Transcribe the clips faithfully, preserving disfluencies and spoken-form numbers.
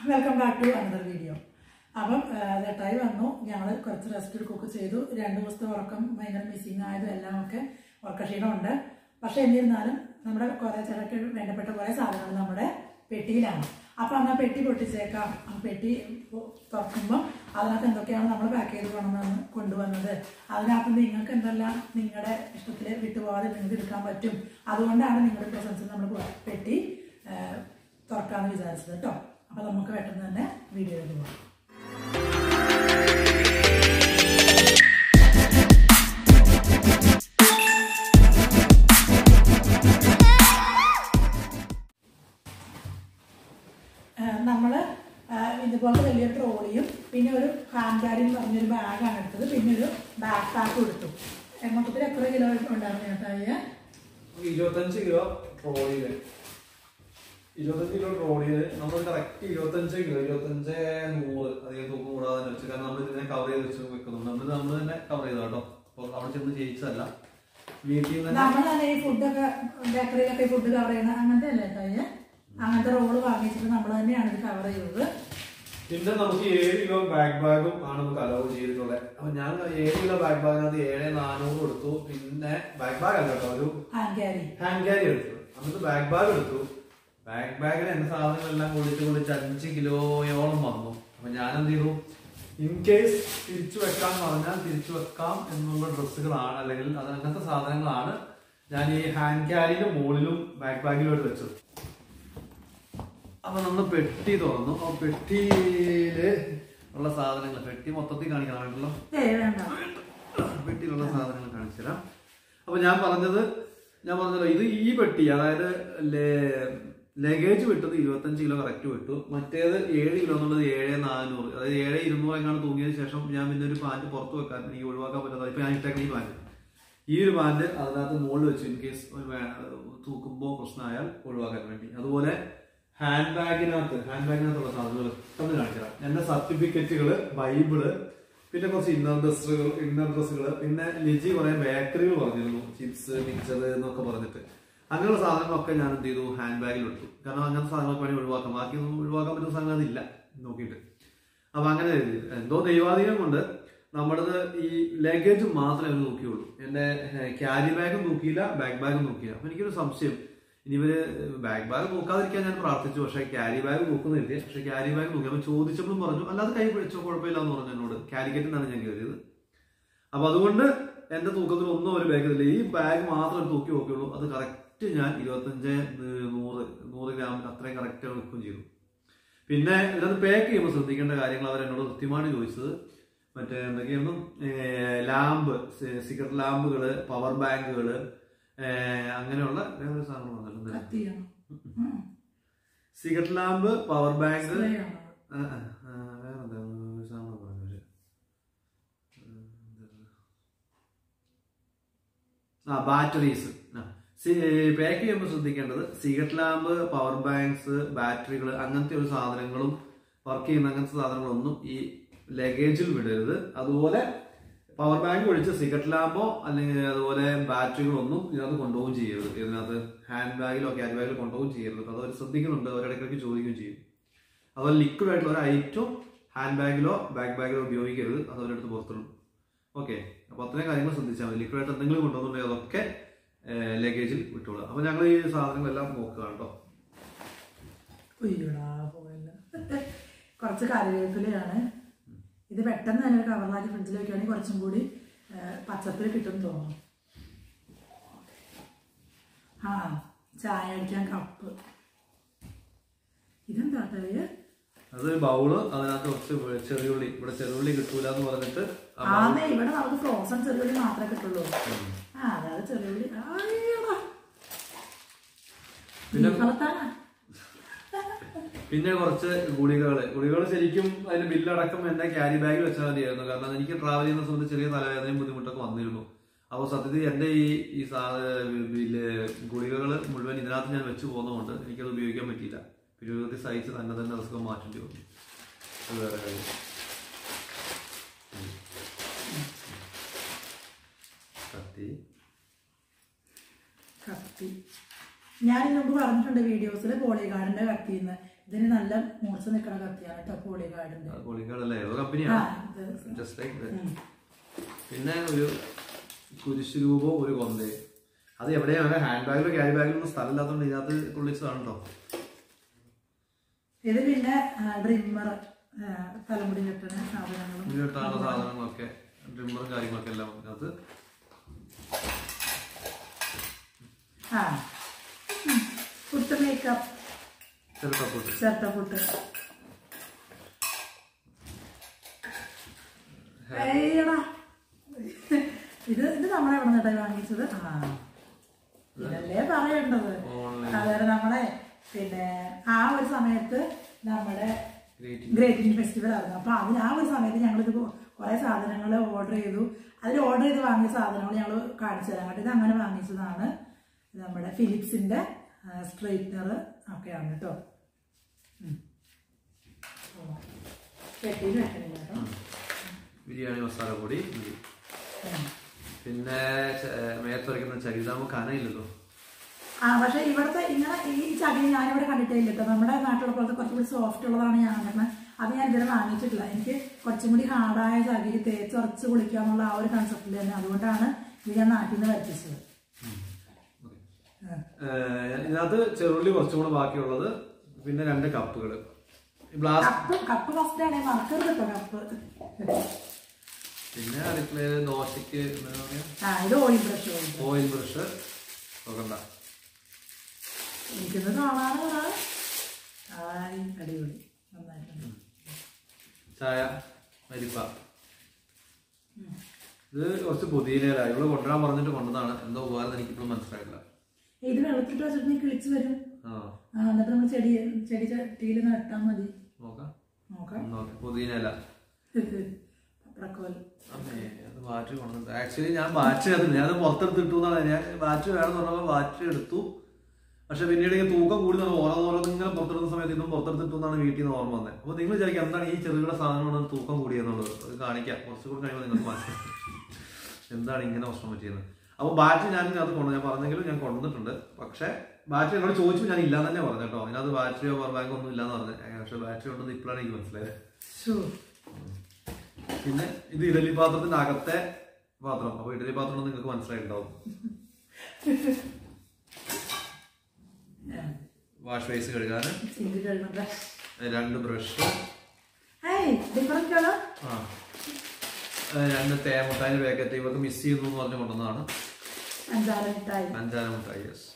Welcome back to another video. അപ്പം ലെറ്റായി വന്നു ഞങ്ങൾ കുറച്ച് റെസ്റ്റ് എടുക്കുകയൊക്കെ ചെയ്തു. രണ്ട് ദിവസത്തെ ഉറക്കം ഭയങ്കര മിസ്സിങ് ആയതും എല്ലാം ഒക്കെ ഉറക്കക്ഷീണമുണ്ട്. പക്ഷെ എന്നിരുന്നാലും നമ്മുടെ കുറേ ചിലക്ക് വേണ്ടപ്പെട്ട കുറേ സാധനങ്ങൾ നമ്മുടെ പെട്ടിയിലാണ്. അപ്പം എന്നാൽ പെട്ടി പൊട്ടിച്ചേക്കാം. ആ പെട്ടി തുറക്കുമ്പം അതിനകത്ത് എന്തൊക്കെയാണ് നമ്മൾ പാക്ക് ചെയ്ത് കൊണ്ടുവന്ന് കൊണ്ടുവന്നത്, അതിനകത്ത് നിങ്ങൾക്ക് എന്തെല്ലാം നിങ്ങളുടെ ഇഷ്ടത്തിൽ വിട്ടുപോകാതെ നിങ്ങൾക്ക് എടുക്കാൻ പറ്റും. അതുകൊണ്ടാണ് നിങ്ങളുടെ പ്രസൻസിൽ നമ്മൾ പെട്ടി തുറക്കാമെന്ന് വിചാരിച്ചത് കേട്ടോ. അപ്പോൾ നമുക്ക് പെട്ടെന്ന് തന്നെ വീഡിയോയിലേക്ക് പോകാം. നമ്മൾ ഇതുപോലെ വലിയൊരു ട്രോളിയും പിന്നെ ഒരു ഹാൻഡ് ബാഗ് എന്ന് പറഞ്ഞൊരു ബാഗാണ് എടുത്തത്. പിന്നെ ഒരു ബാക്ക് പാക്കും എടുത്തു. മൊത്തത്തിൽ എത്ര കിലോ ഉണ്ടായിരുന്നു ചേട്ടാ? ഇരുപത്തഞ്ച് കിലോ ട്രോളിയില് ഇരുപത്തഞ്ച് കിലോ ട്രോളിയില് നമ്മൾ കറക്റ്റ് ഇരുപത്തഞ്ച് കിലോ ഇരുപത്തഞ്ച് നൂറ് അധികം തൂക്കം കൂടാതെ തന്നെ വെച്ചു. കാരണം നമ്മൾ ഇതിനെ കവർ ചെയ്ത് വെച്ച് വെക്കുന്നുണ്ട്. നമ്മൾ നമ്മൾ തന്നെ കവർ ചെയ്ത കേട്ടോ. അപ്പോൾ അവിടെ ചെന്ന് ജയിച്ചതല്ല, വീട്ടിൽ നിന്ന് നമ്മൾ തന്നെ ഈ ഫുഡൊക്കെ ബേക്കറിയിലൊക്കെ ഫുഡ് കവർ ചെയ്യുന്ന അങ്ങനത്തെ അല്ലേ കേട്ടോ? അങ്ങനത്തെ റോള് വാങ്ങിച്ചിട്ട് നമ്മൾ തന്നെയാണ് ഇത് കവർ ചെയ്തത്. പിന്നെ നമുക്ക് ഏഴ് കിലോ ബാക്ക് ബാഗും ആണ് നമുക്ക് അലവ് ചെയ്തിട്ടുള്ളത്. അപ്പൊ ഞാൻ ഏഴ് കിലോ ബാക്ക് ബാഗിനകത്ത് ഏഴ് നാനൂറ് കൊടുത്തു. പിന്നെ ബാക്ക് ബാഗ് അല്ല കേട്ടോ, ഒരു ഹാൻഡ് ക്യാരി ഹാൻഡ് ക്യാരി എടുത്തു. എന്നിട്ട് ബാക്ക് ബാഗ് എടുത്തു. ബാക്ക് ബാഗിൽ എന്റെ സാധനങ്ങളെല്ലാം കുളിച്ച് കുളിച്ച് അഞ്ച് കിലോയോളം വന്നു. അപ്പൊ ഞാൻ എന്ത് ചെയ്തു, ഇൻ കേസ് തിരിച്ചു വെക്കാൻ പറഞ്ഞാൽ തിരിച്ചു വെക്കാം എന്നുള്ള ഡ്രസ്സുകളാണ്, അല്ലെങ്കിൽ അത് അങ്ങനത്തെ സാധനങ്ങളാണ് ഞാൻ ഈ ഹാൻഡ് ക്യാരിയുടെ മുകളിലും ബാക്ക് ബാഗിലോട്ട് വെച്ചത്. അപ്പൊ നമ്മൾ പെട്ടി തുറന്നു. ആ പെട്ടിയില് ഉള്ള സാധനങ്ങൾ, പെട്ടി മൊത്തത്തിൽ കാണിക്കാൻ വേണ്ടല്ലോ, പെട്ടിയിലുള്ള സാധനങ്ങൾ കാണിച്ചു തരാം. അപ്പൊ ഞാൻ പറഞ്ഞത് ഞാൻ പറഞ്ഞല്ലോ, ഇത് ഈ പെട്ടി അതായത് ലഗേജ് വിട്ടത് ഇരുപത്തഞ്ച് കിലോ കറക്റ്റ് വിട്ടു. മറ്റേത് ഏഴ് കിലോ എന്നുള്ളത് ഏഴ് നാനൂറ്, അതായത് ഏഴ് ഇരുന്നൂറ് എങ്ങാണ് തൂങ്ങിയതിന് ശേഷം ഞാൻ പിന്നെ ഒരു പാന്റ് പുറത്ത് വെക്കാൻ എനിക്ക് ഒഴിവാക്കാൻ പറ്റാത്ത ഇപ്പൊ ഞാൻ ഇട്ടേക്കുന്ന ഈ പാന്റ് ഈ ഒരു പാന്റ് അതിനകത്ത് മുകളിൽ വെച്ചു, ഇൻ കേസ് തൂക്കുമ്പോൾ പ്രശ്നമായാൽ ഒഴിവാക്കാൻ വേണ്ടി. അതുപോലെ ഹാൻഡ് ബാഗിനകത്ത് ഹാൻഡ് ബാഗിനകത്തുള്ള സാധനങ്ങൾ പെട്ടെന്ന് കാണിക്കാം. എന്റെ സർട്ടിഫിക്കറ്റുകള്, ബൈബിള്, പിന്നെ കുറച്ച് ഇന്നർ ഡ്രസ്സുകൾ ഇന്നർ ഡ്രസ്സുകൾ പിന്നെ ലിജി കുറെ ബേക്കറികൾ പറഞ്ഞിരുന്നു, ചിപ്സ് മിക്സർ എന്നൊക്കെ പറഞ്ഞിട്ട്. അങ്ങനെയുള്ള സാധനങ്ങളൊക്കെ ഞാൻ എന്ത് ചെയ്തു, ഹാൻഡ് ബാഗിൽ എടുത്തു. കാരണം അങ്ങനത്തെ സാധനങ്ങളൊക്കെ വേണമെങ്കിൽ ഒഴിവാക്കാം, ബാക്കി ഒന്നും ഒഴിവാക്കാൻ പറ്റുന്ന സാധനം അതില്ല നോക്കിയിട്ട്. അപ്പൊ അങ്ങനെ എന്തോ ദൈവാധീനം കൊണ്ട് നമ്മുടേത് ഈ ലഗേജ് മാത്രമേ അവർ നോക്കിയുള്ളൂ. എന്റെ ക്യാരി ബാഗും നോക്കിയില്ല, ബാക്ക് ബാഗും നോക്കിയില്ല. അപ്പൊ എനിക്കൊരു സംശയം, ഇനി ഇവര് ബാക്ക് ബാഗ് നോക്കാതിരിക്കാൻ ഞാൻ പ്രാർത്ഥിച്ചു. പക്ഷെ ക്യാരി ബാഗ് നോക്കുന്നില്ല. പക്ഷെ ക്യാരി ബാഗ് നോക്കി അപ്പൊ ചോദിച്ചപ്പോഴും പറഞ്ഞു അല്ലാതെ കൈ പിടിച്ചോ കുഴപ്പമില്ല എന്ന് പറഞ്ഞു എന്നോട്. കാലിക്കറ്റിനാണ് ഞാൻ കയറിയത്. അപ്പൊ അതുകൊണ്ട് എന്റെ തൂക്കത്തിൽ ഒന്നും ഒരു ബാഗില്ല. ഈ ബാഗ് മാത്രം തൂക്കി നോക്കിയുള്ളൂ. അത് കറക്റ്റ് ഞാൻ ഇരുപത്തഞ്ച് നൂറ് നൂറ് ഗ്രാം അത്രയും കറക്റ്റ് വെക്കുകയും ചെയ്തു. പിന്നെ ഇതിനകത്ത് പാക്ക് ചെയ്യുമ്പോൾ ശ്രദ്ധിക്കേണ്ട കാര്യങ്ങൾ അവർ എന്നോട് കൃത്യമായിട്ട് ചോദിച്ചത് മറ്റേ എന്തൊക്കെയായിരുന്നു, ലാമ്പ്, സിഗരറ്റ് ലാമ്പുകള്, പവർ ബാങ്കുകള്, അങ്ങനെയുള്ള വേറെ സാധനങ്ങൾ വന്നിട്ടുണ്ട്. സിഗരറ്റ് ലാമ്പ്, പവർ ബാങ്ക്, വേറെ സാധനം പറഞ്ഞവര് ആ ബാറ്ററീസ്. പാക്ക് ചെയ്യുമ്പോൾ ശ്രദ്ധിക്കേണ്ടത് സിഗരറ്റ് ലാമ്പ്, പവർ ബാങ്ക്സ്, ബാറ്ററികൾ, അങ്ങനത്തെ ഒരു സാധനങ്ങളും വർക്ക് ചെയ്യുന്ന അങ്ങനത്തെ സാധനങ്ങളൊന്നും ഈ ലഗേജിൽ വിടരുത്. അതുപോലെ പവർ ബാങ്ക് ഒഴിച്ച് സിഗരറ്റ് ലാമ്പോ അല്ലെങ്കിൽ അതുപോലെ ബാറ്ററികളൊന്നും ഇതിനകത്ത് കൊണ്ടുപോകും ചെയ്യരുത്. ഇതിനകത്ത് ഹാൻഡ് ബാഗിലോ ക്യാരി ബാഗിലോ കൊണ്ടുപോകും ചെയ്യരുത്. അത് അവർ ശ്രദ്ധിക്കുന്നുണ്ട്, അവരിടയ്ക്കിടയ്ക്ക് ചോദിക്കുകയും ചെയ്യും. അതുപോലെ ലിക്വിഡ് ആയിട്ടുള്ള ഒരു ഐറ്റം ഹാൻഡ് ബാഗിലോ ബാക്ക് ബാഗിലോ ഉപയോഗിക്കരുത്, അത് അവരെടുത്ത് പുറത്തുള്ളൂ. ഓക്കെ, അപ്പൊ അത്രയും കാര്യങ്ങൾ ശ്രദ്ധിച്ചാൽ മതി. ലിക്വിഡ് ആയിട്ട് എന്തെങ്കിലും കൊണ്ടുവന്നുണ്ടെങ്കിൽ അതൊക്കെ ലഗേജിൽ വിട്ടോളൂ. അപ്പൊ ഞങ്ങൾ ഈ സാധനങ്ങളെല്ലാം നോക്കുക കേട്ടോ. കുറച്ച് കറിവേപ്പിലയാണ് ഇത്. പെട്ടെന്ന് തന്നെ ഒരു കവറിലാക്കി ഫ്രിഡ്ജിൽ വെക്കുകയാണെങ്കിൽ കുറച്ചും കൂടി പച്ചപ്പിൽ കിട്ടും തോന്നുന്നു. ആ ചായ അടിക്കാൻ കപ്പ്. ഇതെന്താ അത് ബൗള്, അതിനകത്ത് കുറച്ച് ചെറിയുള്ളി. ഇവിടെ ചെറിയുള്ളി കിട്ടൂല എന്ന് പറഞ്ഞിട്ട് ആന്നേ ഇവിടെ നമുക്ക് ഫ്രോസൺ ചെറിയുള്ളി മാത്രമേ കിട്ടുള്ളൂ. ആ അതായത് ചെറിയുള്ളി പിന്നെ പിന്നെ കുറച്ച് ഗുളികകള് ഗുളികകള് ശരിക്കും അതിന്റെ ബില്ലടക്കം എന്റെ ക്യാരി ബാഗിൽ വെച്ചാൽ മതിയായിരുന്നു. കാരണം എനിക്ക് ട്രാവൽ ചെയ്യുന്ന സമയത്ത് ചെറിയ തലവേദനയും ബുദ്ധിമുട്ടൊക്കെ വന്നിരുന്നു. അപ്പോൾ സത്യത്തിൽ എന്റെ ഈ ഈ ഗുളികകള് മുഴുവൻ ഇതിനകത്ത് ഞാൻ വെച്ച് പോകുന്നതുകൊണ്ട് എനിക്കത് ഉപയോഗിക്കാൻ പറ്റിയില്ല. ഇരുപത്തി സഹിച്ച് തന്നെ തന്നെ റിസ്ക് മാറ്റേണ്ടി വന്നു. അത് വേറെ കാര്യം. കത്തി കത്തി ഞാൻ മുമ്പ് പറഞ്ഞിട്ടുണ്ട് വീഡിയോസിൽ പോളിഗാർഡിന്റെ കത്തിന്ന്. ഇതിന് നല്ല മൂർച്ച നിൽക്കണ കത്തിയാണ് കേട്ടോ പോളികാർഡിന്റെ. പോളികാർഡല്ലേ ഏതോ കമ്പനിയാണ്. ജസ്റ്റ് ലൈക്ക് പിന്നെ ഒരു കുരിശ് രൂപവും ഒരു കൊന്തയും. അത് എവിടെയാണ് ഹാൻഡ് ബാഗിലോ ക്യാരി ബാഗിലൊന്നും സ്ഥലമില്ലാത്തതുകൊണ്ട് ഇതിനകത്ത് കൊള്ളിച്ചതാണ് കേട്ടോ. ഇത് പിന്നെ ഡ്രിമ്മർ തലമുടി കെട്ടുന്ന സാധനങ്ങളും കെട്ടാനുള്ള സാധനങ്ങളൊക്കെ ഡ്രിമ്മറും കാര്യങ്ങളൊക്കെ എല്ലാം അതിനകത്ത്. ആ പുട്ട് മേക്കപ്പ് ചെറുപ്പുട്ട് ചെറുപ്പുട്ട് ഇത് ഇത് നമ്മളെ എവിടെ നിന്നിട്ടായി വാങ്ങിച്ചത്? ആ ഇതല്ലേ പറയേണ്ടത്. അതായത് നമ്മളെ പിന്നെ ആ ഒരു സമയത്ത് നമ്മുടെ ഗ്രേറ്റ് ഇന്ത്യൻ ഫെസ്റ്റിവൽ ആയിരുന്നു. അപ്പൊ അതിന് ആ ഒരു സമയത്ത് ഞങ്ങളിത് കുറെ സാധനങ്ങൾ ഓർഡർ ചെയ്തു. അതിൽ ഓർഡർ ചെയ്ത് വാങ്ങിയ സാധനങ്ങൾ ഞങ്ങൾ കാണിച്ചു തരാം കേട്ടോ. ഇത് അങ്ങനെ വാങ്ങിച്ചതാണ്. നമ്മുടെ ഫിലിപ്സിന്റെ സ്ട്രെയിറ്റ്നർ ഒക്കെയാണ് കേട്ടോ. കെട്ടിയിൽ വെക്കണില്ല കേട്ടോ. ബിരിയാണി മസാല പൊടി, പിന്നെ മേത്ത് വരയ്ക്കുന്ന ചകിരി. നമുക്ക് കനയില്ലല്ലോ. ആ പക്ഷെ ഇവിടുത്തെ ഇങ്ങനെ ഈ ചകിരി ഞാനിവിടെ കണ്ടിട്ടേ ഇല്ല കേട്ടോ. നമ്മുടെ നാട്ടിലുള്ള പോലത്തെ കുറച്ചുകൂടി സോഫ്റ്റ് ഉള്ളതാണ് ഞാൻ കണ്ടിരുന്നത്. അത് ഞാൻ ഇതുവരെ വാങ്ങിച്ചിട്ടില്ല. എനിക്ക് കുറച്ചും കൂടി ഹാർഡായ ചകിരി തേച്ച് ഉറച്ച് കുളിക്കുക എന്നുള്ള ആ ഒരു കൺസെപ്റ്റിൽ തന്നെ. അതുകൊണ്ടാണ് ഇത് ഞാൻ നാട്ടിൽ നിന്ന് വരുത്തിച്ചത്. ഇതിനകത്ത് ചെറുള്ളി കുറച്ചും കൂടെ ബാക്കിയുള്ളത്. പിന്നെ രണ്ട് കപ്പുകൾ. കപ്പ് കപ്പ് ഫസ്റ്റാണ് മറക്കരുത് കേട്ടോ കപ്പ്. പിന്നെ അടുക്കളയില് ദോശക്ക് ഓയിൽ ബ്രഷ് ഓയിൽ ബ്രഷ് നോക്കണ്ട എനിക്കൊന്ന് കാണാനോ അടിപൊളി നന്നായിട്ടുണ്ട്. ചായ അരിപ്പ. ഇത് കുറച്ച് പുതിയയിലാണ്. ഇവിടെ കൊണ്ടുവരാൻ പറഞ്ഞിട്ട് കൊണ്ടതാണ്. എന്തോ ഉപകാരം എനിക്കിപ്പോഴും മനസ്സിലായില്ല. ഇത് വെള്ളത്തിട്ട് വെച്ചിട്ട് കിളിച്ച് വരും. എന്നിട്ട് നമ്മൾ ചെടി ചെടി ചട്ടിയിൽ നട്ടാൽ മതി. നോക്കാം നോക്കാം പുതിയനല്ല പ്രക്കോൽ. ബാറ്ററി കൊണ്ടു. ആക്ച്വലി ഞാൻ ബാറ്ററി അത് ഞാൻ പുറത്തെടുത്ത് ഇട്ടു എന്നാണ്. ഞാൻ ബാറ്ററി വേണമെന്ന് പറഞ്ഞപ്പോൾ ബാറ്ററി എടുത്തു. പക്ഷെ പിന്നീട് ഇങ്ങനെ തൂക്കം കൂടി ഓരോന്നോരോന്ന് ഇങ്ങനെ പുറത്തെടുത്ത സമയത്ത് ഇതും പുറത്തെടുത്തിട്ടു എന്നാണ് വീട്ടിൽ നിന്ന് ഓർമ്മ വന്നത്. അപ്പോൾ നിങ്ങൾ വിചാരിക്കും എന്താണ് ഈ ചെറുകിട സാധനമാണ് തൂക്കം കൂടിയെന്നുള്ളത്. അത് കാണിക്കാം. കുറച്ചുകൂടി കഴിയുമ്പോൾ നിങ്ങൾക്ക് മനസ്സിലാക്കും എന്താണ് ഇങ്ങനെ പ്രശ്നം പറ്റിയത്. അപ്പോൾ ബാറ്ററി ഞാൻ അത് കൊണ്ട് ഞാൻ പറഞ്ഞെങ്കിലും ഞാൻ കൊണ്ടുവന്നിട്ടുണ്ട്. പക്ഷെ ബാറ്ററി എന്നോട് ചോദിച്ചു ഞാൻ ഇല്ലാന്ന് തന്നെ പറഞ്ഞു കേട്ടോ. അതിനകത്ത് ബാറ്ററിയോ പവർ ബാങ്ക് ഒന്നും ഇല്ലാന്ന് പറഞ്ഞു. പക്ഷെ ബാറ്ററി ഉണ്ടെന്ന് ഇപ്പോഴാണ് എനിക്ക് മനസ്സിലായത്. പിന്നെ ഇത് ഇഡലി പാത്രത്തിന്റെ അകത്തെ പാത്രം. അപ്പൊ ഇഡലി പാത്രം നിങ്ങൾക്ക് മനസ്സിലായിട്ടുണ്ടാവും. വാഷ് ബേസ് കഴുകാന് രണ്ട് ബ്രഷ്, രണ്ട് തേമുട്ടായി പാക്കറ്റ്. ഇവർക്ക് മിസ് ചെയ്യുന്നു എന്ന് പറഞ്ഞു കൊണ്ടുവന്നതാണ്. അഞ്ചാര മുട്ടായി. യെസ്.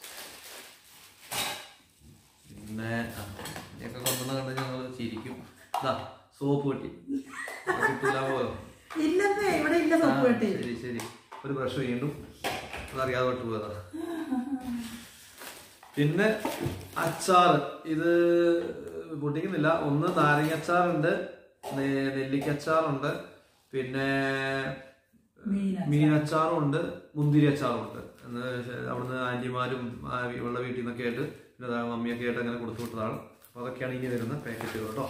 പിന്നെ ഇതൊക്കെ കൊണ്ടുവന്ന കണ്ട് ഞങ്ങൾ ചിരിക്കും. സോപ്പ് പെട്ടി ശരി ശരി. ഒരു ബ്രഷ് വീണ്ടും അതറിയാതെ വിട്ടു പോയതാ. പിന്നെ അച്ചാർ. ഇത് പൊട്ടിക്കുന്നില്ല. ഒന്ന് നാരങ്ങ അച്ചാറുണ്ട്, നെല്ലിക്കച്ചാറുണ്ട്, പിന്നെ മീനച്ചാറുണ്ട്, മുന്തിരി അച്ചാറുണ്ട്. അവിടുന്ന് ആന്റിമാരും ഇവളുടെ വീട്ടിൽ നിന്നൊക്കെ ആയിട്ട് പിന്നെ മമ്മിയൊക്കെ ആയിട്ട് അങ്ങനെ കൊടുത്തു വിട്ടതാണ്. അപ്പൊ അതൊക്കെയാണ് ഇനി വരുന്ന പാക്കറ്റുകൾ കേട്ടോ.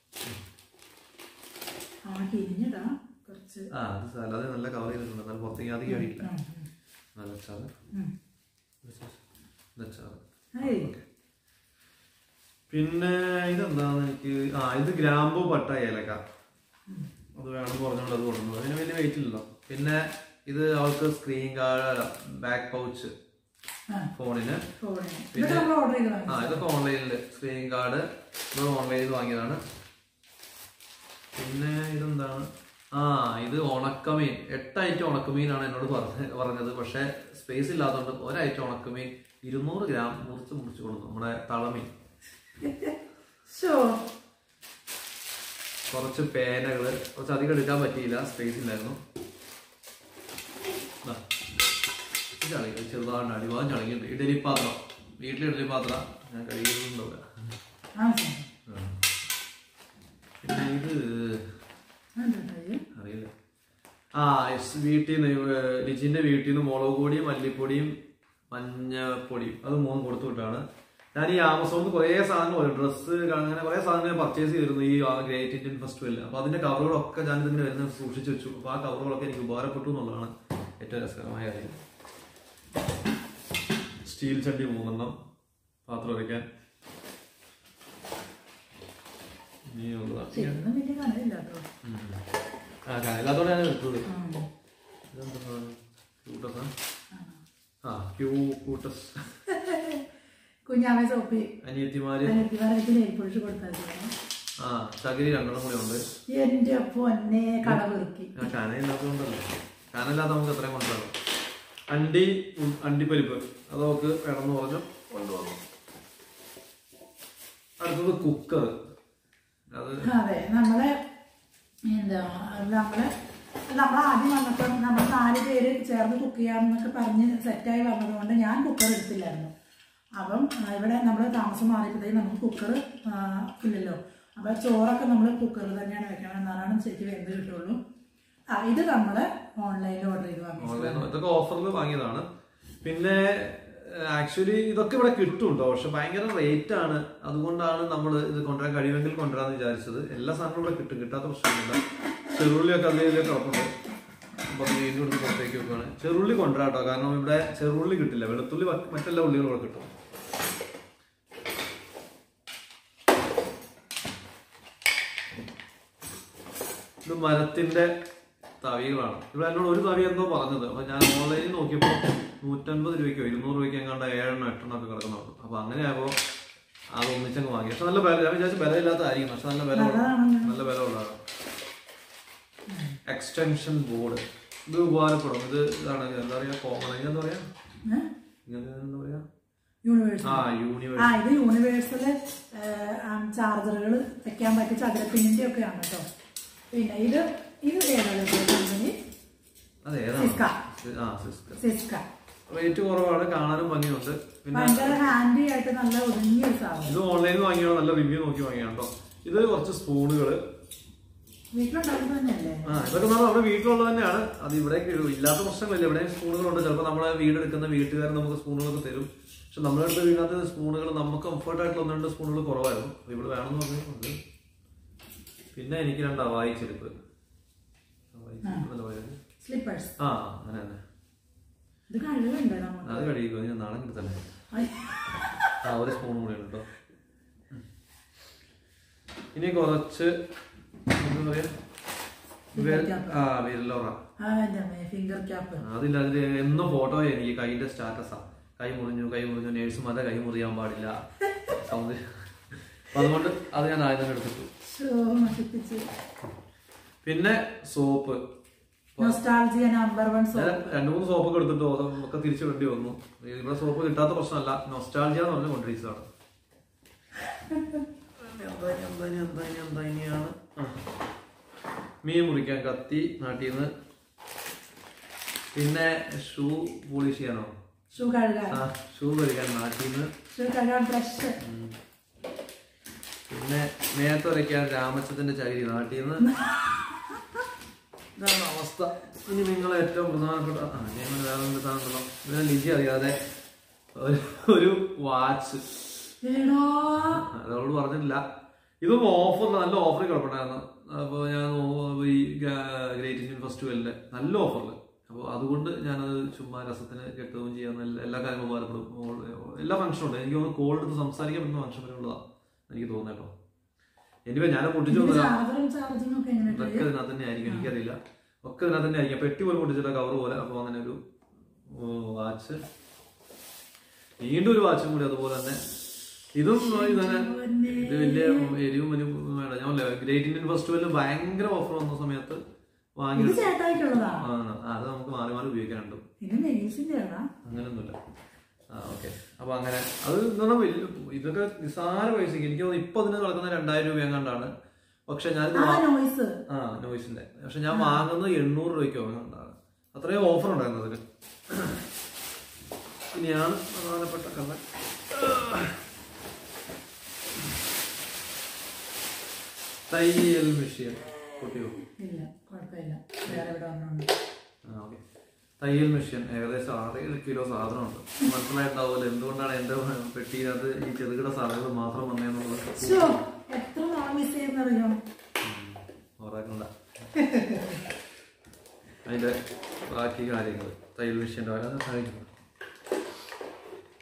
ആ അത് സലാദ് നല്ല കവർ ചെയ്തിട്ടുണ്ട്. എന്നാൽ പുറത്തേക്ക് അധികം അടിയില്ല. നല്ല അച്ചാറ് അച്ചാറ്. പിന്നെ ഇതെന്താന്ന് എനിക്ക് ആ ഇത് ഗ്രാമ്പൂ പട്ട ഏലക്ക. അത് വേണം പറഞ്ഞോണ്ട് അത് കൊണ്ടുവന്നു. അതിന് വലിയ വെയിറ്റ് ഇല്ലല്ലോ. പിന്നെ ഇത് അവൾക്ക് സ്ക്രീൻ ഗാർഡ് ബാക്ക് പൗച്ച് ഫോണിന്. പിന്നെ ആ ഇതൊക്കെ ഓൺലൈനിൽ സ്ക്രീൻ ഗാർഡ് നമ്മൾ ഓൺലൈനിൽ വാങ്ങിയതാണ്. പിന്നെ ഇതെന്താണ്? ആ ഇത് ഉണക്കമീൻ. എട്ട് ഐറ്റം ഉണക്കമീനാണ് എന്നോട് പറഞ്ഞ പറഞ്ഞത് പക്ഷെ സ്പേസ് ഇല്ലാത്തതുകൊണ്ട് ഒരൈറ്റം ഉണക്കമീൻ ഇരുന്നൂറ് ഗ്രാം മുറിച്ച് മുറിച്ച് കൊടുത്തു. നമ്മുടെ തളമീൻ. കുറച്ച് പേനകള്. കുറച്ച് അധികം എടുക്കാൻ പറ്റിയില്ല, സ്പേസ് ഇല്ലായിരുന്നു. ചളി ചെറുതാണ്ട് അടിവാൻ ചളിക്കുന്നുണ്ട്. ഇഡലി പാത്രം. വീട്ടിലെ ഇഡലി പാത്രം ഞാൻ കഴിക്കുന്നുണ്ടാവില്ല. പിന്നെ ഇത് അറിയില്ല. ആ വീട്ടിൽ നിന്ന് ലിജിന്റെ വീട്ടിൽ നിന്ന് മുളക് പൊടിയും മല്ലിപ്പൊടിയും മഞ്ഞപ്പൊടിയും അത് മൂന്നും കൊടുത്തു വിട്ടാണ്. ഞാൻ ഈ ആമസോണിൽ കുറെ സാധനങ്ങൾ ഡ്രസ്സ് അങ്ങനെ കുറെ സാധനങ്ങൾ പർച്ചേസ് ചെയ്തിരുന്നു ഈ ഗ്രേറ്റ് ഇന്ത്യൻ ഫെസ്റ്റിവലിൽ. അപ്പൊ അതിന്റെ കവറുകളൊക്കെ ഞാൻ ഇതിങ്ങനെ വരുന്നത് സൂക്ഷിച്ചു വെച്ചു. അപ്പൊ ആ കവറുകളൊക്കെ എനിക്ക് ഉപകാരപ്പെട്ടു എന്നുള്ളതാണ് ഏറ്റവും രസകരമായ കാര്യം. സ്റ്റീൽ ചട്ടി മൂന്നെണ്ണം പാത്രം വയ്ക്കാൻ. ശരിയൊന്നും വലിയ കനലില്ല കേട്ടോ. ആ കനലാത്തോടെ ഞാൻ എടുത്തത്. കുഞ്ഞാവേ സോപ്പ് അനിയത്തിമാര് അനിയത്തിമാരൊക്കെ നെയിൽ പൊളിച്ച് കൊടുത്താൽ ആ ചകിരി രണ്ടെണ്ണം കൂടി ഉണ്ട്. എന്റെ പൊന്നെ കടവിറുക്കി. കനയില്ലാത്തതുകൊണ്ടല്ലോ, കനയില്ലാത്ത നമുക്ക് എത്രയും കൊണ്ടുവരണം. അണ്ടി അണ്ടിപ്പരിപ്പ് അതൊക്കെ വേണമെന്ന് പറഞ്ഞു കൊണ്ടുവന്നു. അടുത്തത് കുക്കർ. അത് അതെ നമ്മളെ എന്താ നമ്മള് നമ്മളാദ്യം വന്നപ്പോൾ നമ്മൾ നാല് പേര് ചേർന്ന് കുക്ക് ചെയ്യാമെന്നൊക്കെ പറഞ്ഞ് സെറ്റായി വന്നതുകൊണ്ട് ഞാൻ കുക്കർ എടുത്തില്ലായിരുന്നു. അപ്പം ഇവിടെ നമ്മൾ താമസം മാറിയപ്പോഴത്തേക്ക് നമുക്ക് കുക്കർ ഇല്ലല്ലോ. അപ്പം ചോറൊക്കെ നമ്മൾ കുക്കറിൽ തന്നെയാണ് വെക്കണം, എന്നാലാണ് ശരിക്കും വെന്ത് കിട്ടുള്ളൂ. ആ ഇത് നമ്മൾ ഓൺലൈനിൽ ഓർഡർ ചെയ്ത് വാങ്ങി. ഇതൊക്കെ ഓഫറിൽ വാങ്ങിയതാണ്. പിന്നെ ആക്ച്വലി ഇതൊക്കെ ഇവിടെ കിട്ടും കേട്ടോ, പക്ഷെ ഭയങ്കര റേറ്റ് ആണ്. അതുകൊണ്ടാണ് നമ്മൾ ഇത് കൊണ്ടുവരാൻ കഴിയുമെങ്കിൽ കൊണ്ടുവരാന്ന് വിചാരിച്ചത്. എല്ലാ സാധനവും ഇവിടെ കിട്ടും, കിട്ടാത്ത പ്രശ്നമില്ല. ചെറുള്ളിയൊക്കെ അതിലേക്ക് കുഴപ്പമുണ്ട്. അപ്പൊ വീണ്ടും കൊടുത്ത് പുറത്തേക്ക് വെക്കുകയാണ്. ചെറുള്ളി കൊണ്ടുവരാം കേട്ടോ, കാരണം ഇവിടെ ചെറുള്ളി കിട്ടില്ല. വെളുത്തുള്ളി മറ്റെല്ലാ ഉള്ളികളും ഇവിടെ കിട്ടും. ഇത് മരത്തിന്റെ തവികളാണ്. ഇവിടെ എന്നോട് ഒരു തവി എന്തോ പറഞ്ഞത്. അപ്പൊ ഞാൻ ഓൺലൈനിൽ നോക്കിയപ്പോൾ നൂറ്റൻപത് രൂപയ്ക്കോ ഇരുന്നൂറ് രൂപയ്ക്ക് എങ്ങാണ്ട് ഏഴെണ്ണം എട്ടെണ്ണം ഒക്കെ കിടക്കുന്നുണ്ട്. അപ്പൊ അങ്ങനെ ആയപ്പോ അത് ഒന്നിച്ചങ്ങ് വാങ്ങി. പക്ഷെ നല്ല വില, ഞാൻ വിചാരിച്ചു വില ഇല്ലാത്തതായിരിക്കും, പക്ഷെ നല്ല വില നല്ല വില ഉള്ളതാണ്. എക്സ്റ്റൻഷൻ ബോർഡ് ഇത് ഉപകാരപ്പെടും. ഇത് ഇതാണ് എന്താ പറയാ, കോമൺ എന്താ പറയാ എന്താ പറയാ യൂണിവേഴ്സൽ യൂണിവേഴ്സൽ ചാർജറുകൾ വെക്കാൻ പറ്റിയ ചതുരപ്പിന്നിന്റെ ഒക്കെയാണ് കേട്ടോ. പിന്നെ ഇത് ഇത് റേറ്റ് കുറവാണ്, കാണാനും ഭംഗിയുണ്ട്. പിന്നെ ഹാൻഡി ആയിട്ട് നല്ല ഒതുങ്ങിയ സാധനം. ഇത് ഓൺലൈനിൽ വാങ്ങിയാണ്, നല്ല റിവ്യൂ നോക്കി വാങ്ങിയാണ് കേട്ടോ. ഇത് കുറച്ച് സ്പൂണുകള് വീട്ടിലുണ്ടാകുന്നത് തന്നെയല്ലേ? ആ ഇതൊക്കെ നമ്മുടെ വീട്ടിലുള്ളത് തന്നെയാണ്. അത് ഇവിടെ ഇല്ലാത്ത പ്രശ്നങ്ങളില്ല. ഇവിടെ സ്പൂണുകളുണ്ട്. ചിലപ്പോൾ നമ്മളെ വീടെടുക്കുന്ന വീട്ടുകാർ നമുക്ക് സ്പൂണുകളൊക്കെ തരും. പക്ഷെ നമ്മുടെ അടുത്ത് വീടിനകത്ത് സ്പൂണുകൾ നമുക്ക് കംഫർട്ട് ആയിട്ടുള്ള ഒന്ന് രണ്ട് സ്പൂണുകൾ കുറവായിരുന്നു. അപ്പൊ ഇവിടെ വേണമെന്ന് പറഞ്ഞിട്ടുണ്ട്. പിന്നെ എനിക്ക് രണ്ട് അവായി ചെരുപ്പ്. ആ അങ്ങനെ തന്നെ അത് കഴിയുക. ഞാൻ നാളെ കിട്ടല്ലേ. ആ ഒരു സ്പൂൺ കൂടി ഉണ്ട് കേട്ടോ. ഇനി കുറച്ച് എന്താ പറയാ വിരലോറ. അതില്ല, അതില് എന്നും ഫോട്ടോ എനിക്ക് കൈന്റെ സ്റ്റാറ്റസാ. കൈ മുറിഞ്ഞു കൈ മുറിഞ്ഞു നേഴ്സുമാരുടെ കൈ മുറിയാൻ പാടില്ല സൗന്ദര്യം. അതുകൊണ്ട് അത് ഞാൻ ആദ്യം തന്നെ എടുത്തിട്ടു. പിന്നെ സോപ്പ് രണ്ടു മൂന്ന് സോപ്പൊക്കെ എടുത്തിട്ട് ഒക്കെ തിരിച്ചു വേണ്ടി വന്നു. ഇവിടെ സോപ്പ് കിട്ടാത്ത പ്രശ്നമല്ല, നൊസ്റ്റാൾജിയ എന്ന് പറഞ്ഞ കൊണ്ടിരിച്ചതാണ്. എന്താണ് മീൻ മുറിക്കാൻ കത്തി നാട്ടിൽ നിന്ന്. പിന്നെ ഷൂ പോളിഷ് ചെയ്യാനോ ഷൂ കഴുകാൻ ഷൂ കഴുകാൻ നാട്ടിൽ നിന്ന്. പിന്നെ മേത്ത് വരയ്ക്കാൻ രാമച്ചത്തിന്റെ ചകിരി നാട്ടിൽ നിന്ന്. ഇതാണ് അവസ്ഥ. ഇനി നിങ്ങൾ ഏറ്റവും പ്രധാനപ്പെട്ട ഞങ്ങൾ വേറെ എന്ത് സാധനമുണ്ടല്ലോ, ഇതിനെ ലിജി അറിയാതെ ഒരു വാച്ച് അതോട് പറഞ്ഞിട്ടില്ല. ഇതും ഓഫറിൽ നല്ല ഓഫറിൽ കിടപ്പുണ്ടായിരുന്നു. അപ്പോൾ ഞാൻ ഈ ഗ്രേറ്റ് ഇന്ത്യൻ ഫെസ്റ്റിവലിന്റെ നല്ല ഓഫറിൽ. അപ്പോൾ അതുകൊണ്ട് ഞാനത് ചുമ്മാ രസത്തിന് കെട്ടുകയും ചെയ്യാൻ എല്ലാ കാര്യങ്ങളും ഉപകാരപ്പെടും. എല്ലാ ഫംഗ്ഷനും ഉണ്ട്. എനിക്ക് തോന്നുന്നു കോൾ എടുത്ത് സംസാരിക്കാൻ പറ്റുന്ന ഫംഗ്ഷൻ വരെ ഉള്ളതാണ് എനിക്ക് തോന്നുന്നു കേട്ടോ. എനിവേ ഞാൻ പൊട്ടിച്ചു ഇതൊക്കെ ഇതിനകത്ത് തന്നെ ആയിരിക്കും, എനിക്കറിയില്ല. ഒക്കെ ഇതിനകത്ത് തന്നെ ആയിരിക്കും. പെട്ടി പോലെ പൊട്ടിച്ചിട്ട കവർ പോലെ. അപ്പോൾ അങ്ങനെ ഒരു വാച്ച്, വീണ്ടും ഒരു വാച്ചും കൂടി അതുപോലെ തന്നെ. ഇതും ഇതന്നെ. ഇത് വലിയ എരിവും വലിയ വേണം. ഞാൻ ഗ്രേറ്റ് ഇന്ത്യൻ ഫെസ്റ്റിവലിൽ ഭയങ്കര ഓഫർ വന്ന സമയത്ത് വാങ്ങി. അത് നമുക്ക് മാറി മാറി ഉപയോഗിക്കാനുണ്ട്. അങ്ങനെയൊന്നുമില്ല. ആ ഓക്കെ. അപ്പൊ അങ്ങനെ അത് എന്താ വലിയ ഇതൊക്കെ നിസ്സാര പൈസക്ക് എനിക്ക് തോന്നുന്നു ഇപ്പൊ അതിന് നടക്കുന്ന രണ്ടായിരം രൂപ എങ്ങാണ്ടാണ്. പക്ഷെ ഞാൻ ആ നോയ്സിന്റെ പക്ഷെ ഞാൻ വാങ്ങുന്നത് എണ്ണൂറ് രൂപയ്ക്ക് വാങ്ങാണ്ടാണ്. അത്രയും ഓഫർ ഉണ്ടായിരുന്നു അതിന്. ഇനിയാണ് പ്രധാനപ്പെട്ട കഥ. തയ്യൽ മെഷീൻ പൊട്ടിയോ? ഓക്കെ. തയ്യൽ മെഷീൻ ഏകദേശം ആറ് ഏഴ് കിലോ സാധനമുണ്ട്. മനസ്സിലായിട്ടുണ്ടാവുമല്ലോ എന്തുകൊണ്ടാണ് എന്റെ പെട്ടിയിനകത്ത് ഈ ചെറുകിട സാധനങ്ങൾ മാത്രം വന്നേന്നുള്ളത്. ഓർക്കണ്ട. അതിന്റെ ബാക്കി കാര്യങ്ങൾ തയ്യൽ മെഷീൻ്റെ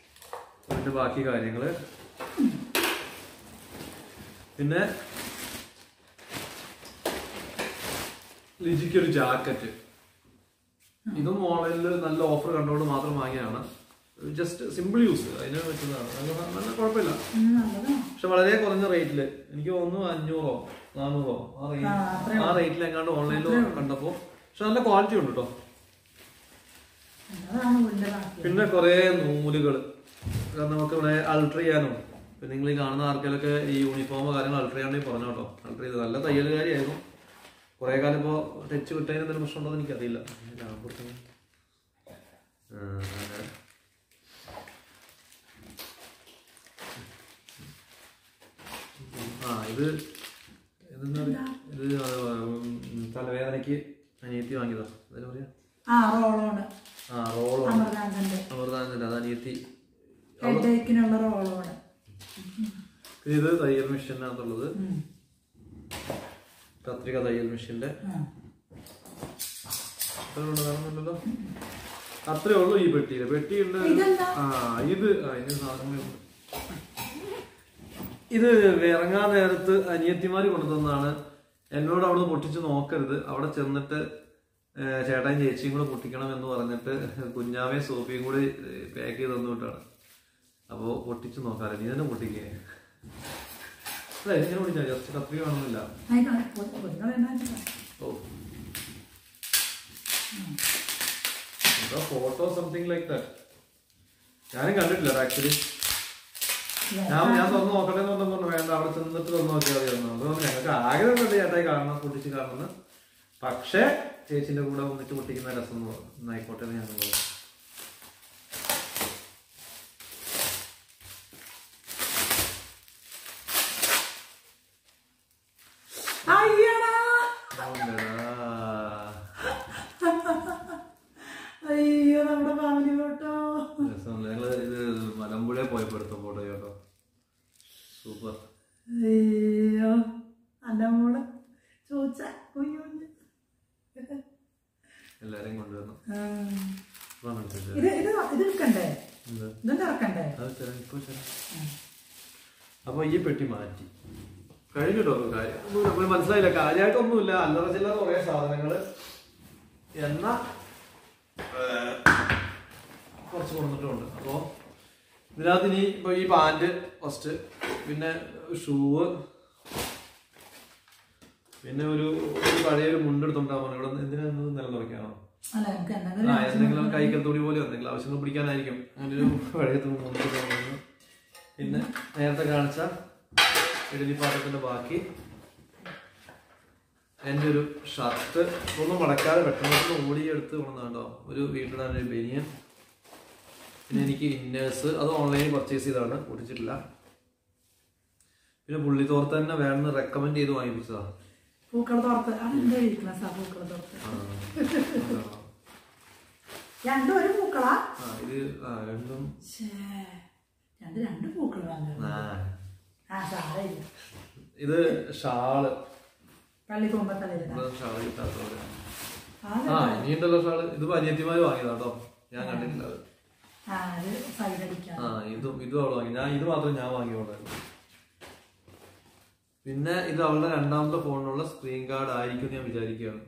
അതിന്റെ ബാക്കി കാര്യങ്ങള്. പിന്നെ ലിജിക്ക് ഒരു ജാക്കറ്റ്. ഇതും ഓൺലൈനിൽ നല്ല ഓഫർ കണ്ടുകൊണ്ട് മാത്രം വാങ്ങിയതാണ്. ജസ്റ്റ് സിമ്പിൾ യൂസ് അതിന് പറ്റുന്നതാണ്. നല്ല കുഴപ്പമില്ല. പക്ഷെ വളരെ കുറഞ്ഞ റേറ്റില്, എനിക്ക് തോന്നുന്നു അഞ്ഞൂറോ നാനൂറോ ആ റേറ്റ് ആ റേറ്റിൽ എങ്ങാണ്ട് ഓൺലൈനിൽ കണ്ടപ്പോ. പക്ഷെ നല്ല ക്വാളിറ്റി ഉണ്ട് കേട്ടോ. പിന്നെ കുറെ നൂലുകള്, കാരണം നമുക്ക് ഇവിടെ അൾട്ടർ ചെയ്യാനും, പിന്നെ നിങ്ങൾ ഈ കാണുന്ന ആർക്കെങ്കിലൊക്കെ ഈ യൂണിഫോമോ കാര്യങ്ങൾ അൾട്ടർ ചെയ്യാണ്ടെങ്കിൽ പറഞ്ഞു കേട്ടോ. അൾട്ടർ ചെയ്ത് നല്ല തയ്യലുകാരിയായിരുന്നു. കുറെ കാലം ഇപ്പോ ടച്ച് വിട്ടതിന് എന്തെങ്കിലും പ്രശ്നം ഉണ്ടോ എന്ന് എനിക്കറിയില്ല. ആ ഇത് ഇതെന്താ ഇത് തലവേദനക്ക് അനിയത്തി വാങ്ങിയതാ. എന്താ പറയാ, ആ റോളോ അമൃതാനന്ദന്റെ അത് അനിയത്തി. ഇത് തയ്യൽ മെഷീനകത്തുള്ളത്, കത്രിക തയ്യൽ മെഷീന്റെ. കാണുന്നുണ്ടല്ലോ, അത്രേ ഉള്ളൂ ഈ പെട്ടിയില്. പെട്ടിയുണ്ട്. ആ ഇത് അതിന് സാധനങ്ങളുണ്ട്. ഇത് ഇറങ്ങാൻ നേരത്ത് അനിയത്തിമാര് കൊണ്ടുതന്നാണ്. എന്നോട് അവിടെ പൊട്ടിച്ച് നോക്കരുത്, അവിടെ ചെന്നിട്ട് ചേട്ടായും ചേച്ചിയും കൂടെ പൊട്ടിക്കണം എന്ന് പറഞ്ഞിട്ട് കുഞ്ഞാവയും സോഫിയും കൂടി പാക്ക് ചെയ്ത് തന്നുവിട്ടാണ്. അപ്പൊ പൊട്ടിച്ച് നോക്കാറ്. നീ തന്നെ പൊട്ടിക്കേ. അതെ ഇങ്ങനെ പൊട്ടിച്ചാ ജസ്റ്റ് കത്രിക കാണുന്നില്ല. Oh photo something like that. ഞാനും കണ്ടിട്ടില്ല ആക്ച്വലി. ഞാൻ ഞാൻ തുറന്ന് നോക്കട്ടെ എന്ന് പറഞ്ഞു. വേണ്ട, അവിടെ ചെന്നിട്ട് തുറന്ന് നോക്കിയാൽ മതി. അതുകൊണ്ട് ഞങ്ങൾക്ക് ആഗ്രഹമുണ്ട് ചേട്ടായി കാണണം, പൊട്ടിച്ച് കാണണമെന്ന്. പക്ഷെ ചേച്ചിന്റെ കൂടെ വന്നിട്ട് പൊട്ടിക്കുന്ന രസം എന്ന് പറഞ്ഞു. ആയിക്കോട്ടെ എന്ന് ഞാൻ പറഞ്ഞു. അയ്യോ നമ്മുടെ ഫാമിലി ഫോട്ടോ. ഞങ്ങള് ഇത് മലമ്പുഴ പോയപ്പോ എടുത്ത ഫോട്ടോ കേട്ടോ. സൂപ്പർ. അയ്യോ അല്ല മോള് ചോദിച്ച കുഞ്ഞു എല്ലാരെയും കൊണ്ടുവന്നു. ഇത് ഇത് ഇത് എടുക്കണ്ടേ, ഇതെന്താ ഇറക്കണ്ടേ? അപ്പൊ ഈ പെട്ടി മാറ്റി കഴിഞ്ഞിട്ടോ. കാര്യം നമ്മൾ മനസ്സിലായില്ല, കാര്യമായിട്ടൊന്നുമില്ല. അല്ലറ ചില്ലറ കുറെ സാധനങ്ങള് എന്നാ കുറച്ച് കൊണ്ടിട്ടുണ്ട്. അപ്പോ ഇതിനകത്ത് ഇനി ഇപ്പൊ ഈ പാന്റ് ഫസ്റ്റ്, പിന്നെ ഷൂവ്, പിന്നെ ഒരു പഴയൊരു മുണ്ടെടുത്തോണ്ടാവാൻ. ഇവിടെ എന്തിനാ നിലനിർക്കാണോ? ആ എന്തെങ്കിലും കൈക്കൽത്തൂടി പോലെ എന്തെങ്കിലും ആവശ്യങ്ങൾ പിടിക്കാനായിരിക്കും. അങ്ങനെ ഒരു പഴയ മുണ്ട്. പിന്നെ നേരത്തെ കാണിച്ച ഇഡലി പാത്രത്തിന്റെ ബാക്കി, എൻ്റെ ഒരു ഷർട്ട് ഒന്നും മടക്കാതെ പെട്ടെന്ന് ഓടി എടുത്ത് കൊണ്ടുവന്നോ. ഒരു വീട്ടിലാണ് ഒരു ബനിയൻ. പിന്നെ എനിക്ക് ഇന്നേഴ്സ്, അത് ഓൺലൈനിൽ പർച്ചേസ് ചെയ്താണ്, പൊട്ടിച്ചിട്ടില്ല. പിന്നെ പുള്ളി തോർത്ത് തന്നെ വേണമെന്ന് റെക്കമെൻഡ് ചെയ്ത് വാങ്ങിപ്പിച്ചതാ. ഇത് ഷാള്. ഷാള് കിട്ടാത്തത്. ആ ഇനിയുണ്ടല്ലോ ഷാള്. ഇത് അനിയത്തിമാര് വാങ്ങിയതാട്ടോ, ഞാൻ കണ്ടിട്ടില്ല അത്. ആ ഇതും ഇതും അവള് വാങ്ങി. ഞാൻ ഇത് മാത്രം ഞാൻ വാങ്ങിയോളായിരുന്നു. പിന്നെ ഇത് അവളുടെ രണ്ടാമത്തെ ഫോണിനുള്ള സ്ക്രീൻ ഗാർഡ് ആയിരിക്കും ഞാൻ വിചാരിക്കുകയാണ്.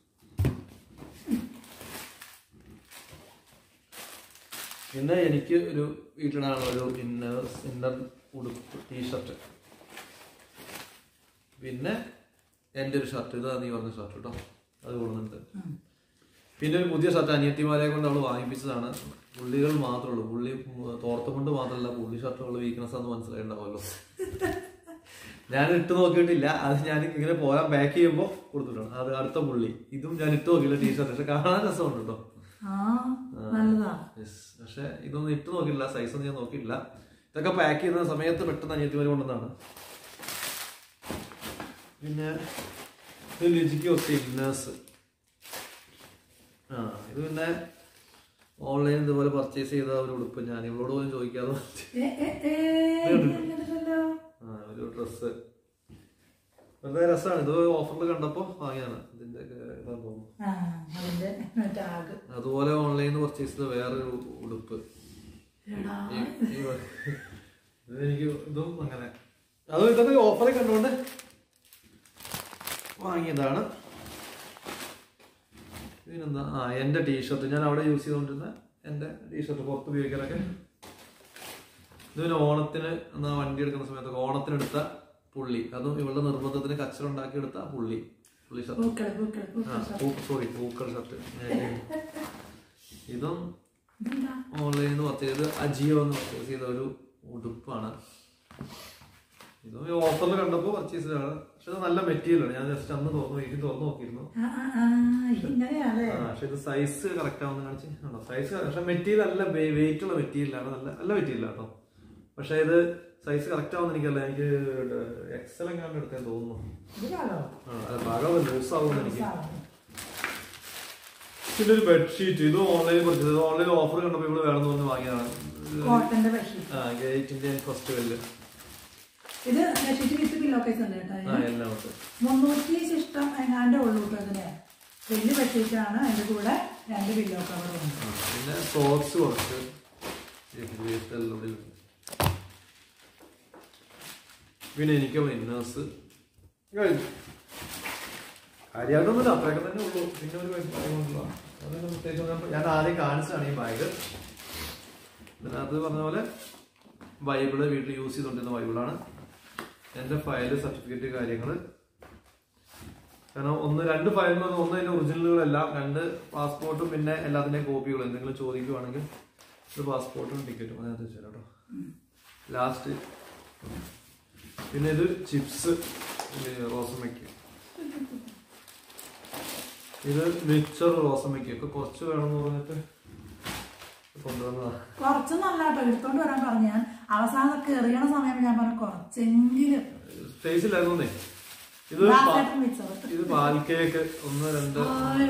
പിന്നെ എനിക്ക് ഒരു വീട്ടിലാണ് ഒരു ഇന്നർ ഇന്നർ ഉടുപ്പ് ടീഷർട്ട്. പിന്നെ എൻ്റെ ഒരു ഷർട്ട്, ഇതാ നീ പറഞ്ഞ ഷർട്ട് കേട്ടോ, അത് കൊടുക്കുന്നുണ്ട്. പിന്നെ ഒരു പുതിയ ഷർട്ട് അനിയത്തിമാരെ കൊണ്ട് അവള് വാങ്ങിപ്പിച്ചതാണ്. പുള്ളികൾ മാത്രമേ ഉള്ളൂ, പുള്ളി തോർത്ത് കൊണ്ട് മാത്രമല്ല പുള്ളി ഷർട്ട് അവള് വീക്ക്നെസ് ആണെന്ന് മനസ്സിലായിട്ടുണ്ടാവുമല്ലോ. ഞാൻ ഇട്ട് നോക്കിയിട്ടില്ല, അത് ഞാൻ ഇങ്ങനെ പോരാൻ പാക്ക് ചെയ്യുമ്പോൾ കൊടുത്തിട്ടാണ്. അത് അടുത്ത പുള്ളി. ഇതും ഞാൻ ഇട്ട് നോക്കിയില്ല ടീഷർട്ട്, പക്ഷെ കാണാൻ രസമുണ്ട് കേട്ടോ. പക്ഷെ ഇതൊന്നും ഇട്ട് നോക്കിയില്ല, സൈസൊന്നും ഞാൻ നോക്കിയിട്ടില്ല. ഇതൊക്കെ പാക്ക് ചെയ്യുന്ന സമയത്ത് പെട്ടെന്ന് അനിയത്തിമാര് കൊണ്ടുവന്നാണ്. പിന്നെ ഇത് ലിജിക്ക് കുറച്ച് ഇന്നേഴ്സ്. ആ ഇത് പിന്നെ ഓൺലൈൻ ഇതുപോലെ പർച്ചേസ് ചെയ്ത ഒരു ഉടുപ്പ്. ഞാൻ ഇവളോട് പോലും ചോദിക്കാതെ ആ ഒരു ഡ്രസ്സ് വളരെ രസമാണ്. ഇത് ഓഫറിൽ കണ്ടപ്പോ വാങ്ങിയാണ്. ഇതിന്റെ ഇതാന്ന് തോന്നുന്നു. അതുപോലെ ഓൺലൈനിൽ നിന്ന് പർച്ചേസ് ചെയ്ത വേറൊരു ഉടുപ്പ്. ഇതെനിക്ക് ഇതും അങ്ങനെ, അതും ഇതൊക്കെ ഓഫറിൽ കണ്ടുകൊണ്ട് വാങ്ങിയതാണ്. ഇതിനെന്താ, ആ എൻ്റെ ടീഷർട്ട് ഞാൻ അവിടെ യൂസ് ചെയ്തുകൊണ്ടിരുന്ന എൻ്റെ ടീഷർട്ട് പുറത്ത് ഉപയോഗിക്കാനൊക്കെ. ഇത് പിന്നെ ഓണത്തിന് എന്നാ വണ്ടി എടുക്കുന്ന സമയത്തൊക്കെ ഓണത്തിനെടുത്ത പുള്ളി, അതും ഇവളുടെ നിർബന്ധത്തിന് കച്ചറ ഉണ്ടാക്കി എടുത്ത പുള്ളി പുള്ളി ഷർട്ട്. ആ സോറി പൂക്കൾ ഷർട്ട്. ഇതും ഓൺലൈനിൽ നിന്ന് പർച്ചേസ് ചെയ്ത് അജിയോ എന്ന് പർച്ചേസ് ചെയ്ത ഒരു ഉടുപ്പാണ്. ഇതും ഈ ഓഫറിൽ കണ്ടപ്പോൾ പർച്ചേസ് ചെയ്തതാണ്. പക്ഷെ ഇത് നല്ല മെറ്റീരിയലാണ്. ഞാൻ ജസ്റ്റ് അന്ന് തുറന്നു എനിക്ക് തുറന്നു നോക്കിയിരുന്നു. പക്ഷെ ഇത് സൈസ് കറക്റ്റ് ആവുന്ന കാണിച്ച് സൈസ്. പക്ഷെ മെറ്റീരിയൽ നല്ല വെയിറ്റ് ഉള്ള മെറ്റീരിയലാണ്. നല്ല നല്ല മെറ്റീരിയലാണ് കേട്ടോ. പക്ഷെ ഇത് സൈസ് കറക്റ്റ് ആവുന്ന എനിക്കല്ല, എനിക്ക് എക്സൽ എങ്ങാണ്ട് എടുക്കാൻ തോന്നുന്നു. അല്ല ഭാഗമല്ല ലൂസ് ആവുമെന്ന് എനിക്ക്. പിന്നെ ഒരു ബെഡ്ഷീറ്റ്, ഇത് ഓൺലൈനിൽ പർച്ചേസ് ചെയ്തത്. ഓൺലൈൻ ഓഫർ കണ്ടപ്പോൾ ഇവിടെ വേണമെന്ന് പറഞ്ഞ് വാങ്ങിയതാണ്. ആ ഗേറ്റിന്റെ ഫസ്റ്റ് വെല്ല്. ഇത് ബെഡ്ഷീറ്റ് പില്ലോ കേസ് ഉണ്ട് കേട്ടോ. എല്ലാം മുന്നൂറ്റി ഇഷ്ടം എങ്ങാണ്ടേ ഉള്ളൂ കേട്ടോ. അതിന് വലിയ ബെഡ്ഷീറ്റാണ്. അതിന്റെ കൂടെ രണ്ട് പില്ലോ കവറും ഉണ്ട്. പിന്നെ സോക്സ് കുറച്ച് പിന്നെ എനിക്കുള്ള ഇന്നേഴ്സ് കഴിഞ്ഞു. കാര്യമായിട്ടൊന്നുമില്ല, അത്രയൊക്കെ തന്നെ ഉള്ളൂ. പിന്നെ ഒരു കാര്യമുണ്ടല്ലോ, അതൊക്കെ പ്രത്യേകിച്ച് ഞാൻ ആദ്യം കാണിച്ചതാണ് ഈ ബാഗ്. ഇതിനകത്ത് പറഞ്ഞ പോലെ ബൈബിള് വീട്ടിൽ യൂസ് ചെയ്തുകൊണ്ടിരുന്ന ബൈബിളാണ്. എൻ്റെ ഫയല്, സർട്ടിഫിക്കറ്റ്, കാര്യങ്ങൾ. കാരണം ഒന്ന് രണ്ട് ഫയലിൽ ഒന്ന് അതിൻ്റെ ഒറിജിനലുകളെല്ലാം, രണ്ട് പാസ്പോർട്ടും പിന്നെ എല്ലാത്തിൻ്റെയും കോപ്പികൾ. എന്തെങ്കിലും ചോദിക്കുവാണെങ്കിൽ ഇത് പാസ്പോർട്ടും ടിക്കറ്റും അതിനകത്ത് വെച്ചാൽ കേട്ടോ ലാസ്റ്റ്. പിന്നെ ഇത് ചിപ്സ് റോസമ്മയ്ക്ക്, ഇത് മിക്സർ റോസമ്മയ്ക്ക് ഒക്കെ കുറച്ച് വേണമെന്ന് പറഞ്ഞിട്ട് കൊണ്ടുവന്നതാ. കുറച്ച് നല്ല കേട്ടോ എടുത്തോണ്ട് വരാൻ പറഞ്ഞു. ഞാൻ അവസാനമൊക്കെ എറിയണ സമയം ഞാൻ പറഞ്ഞു കുറച്ചെങ്കിലും സ്പേസ് ഇല്ലായിരുന്നേ. ഇത് ഇത് പാൽ കേക്ക് ഒന്ന് രണ്ട്